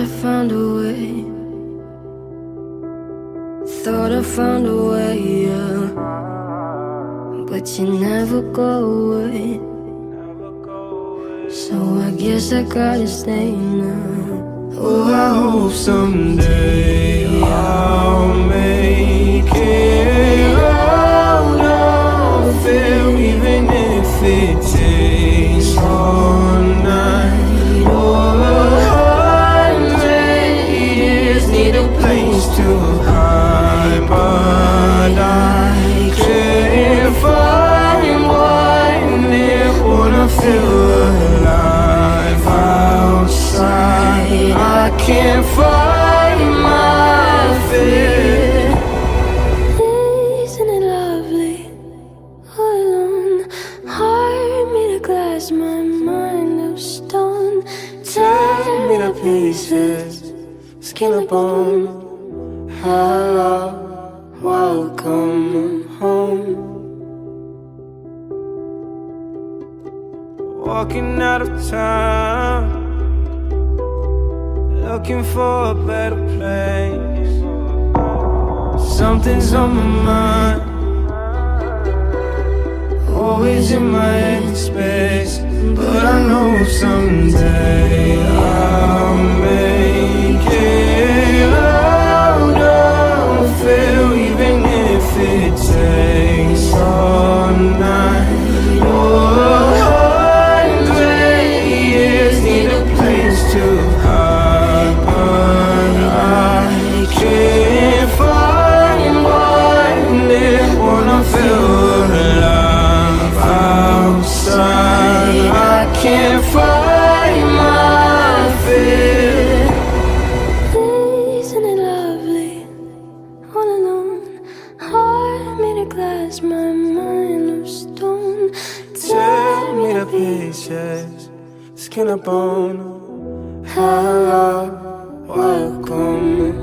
I found a way. Thought I found a way, yeah. But you never go away. So I guess I gotta stay now. Oh, I hope someday I'll make it out of here, even if it takes all night or 100 years. Need a place to hide, but I can't find one that wanna feel alive outside. I can't find my fear. Isn't it lovely? All alone, heart made of glass, my mind of stone. Tear me to pieces, skin and bone. Hello, welcome home. Walking out of town, looking for a better place. Something's on my mind, always in my headspace. But I know someday I'll make it out of here, even if it takes all night or 100 years. Need a place to hide, but I can't find one that wanna feel alive outside. I can't find my fear. Isn't it lovely? All alone, heart made of glass, my mind of stone. Tear me to pieces, skin and bone. Hello, welcome